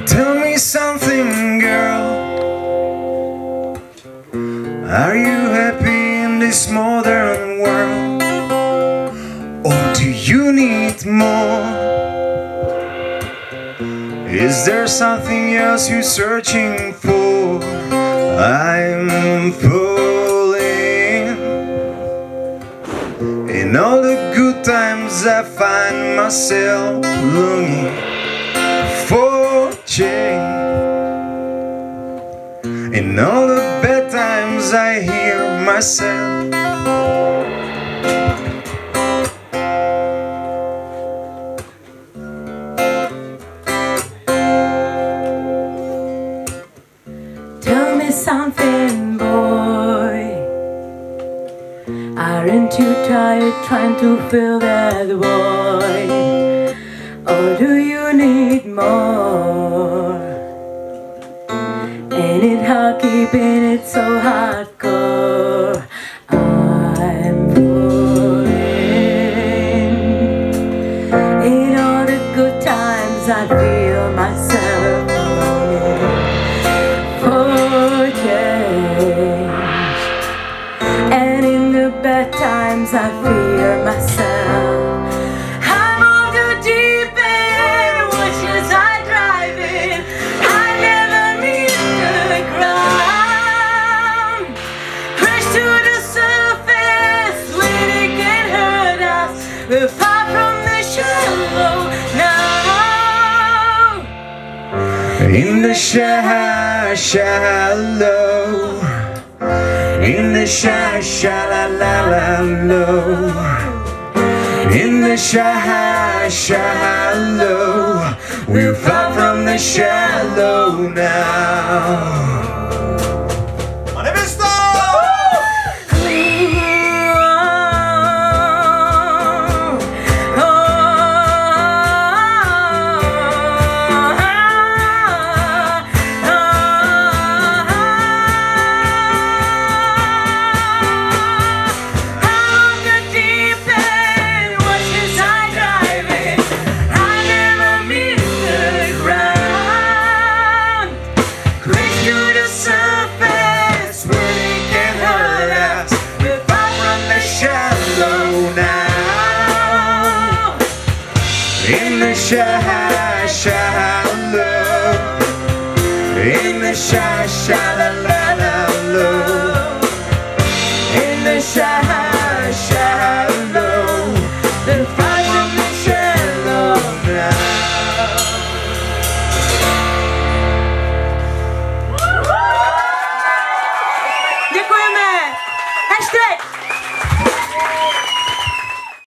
Tell me something, girl. Are you happy in this modern world? Or do you need more? Is there something else you're searching for? I'm falling. In all the good times I find myself longing for change. In all the bad times I hear myself. Tell me something, boy. Aren't you tired trying to fill that void? Or do you need more? Ain't it hard keeping it so hardcore? I'm falling. In all the good times I feel myself for change, and in the bad times I fear myself. I'm on the deep end, what should I drive in? I never meet the ground. Crash to the surface when it can hurt us. We're far from the shallow now. In the shallow, in the shallow, in the shallow, we're far from the shallow now. In the shallow, in the shallow, in the shallow.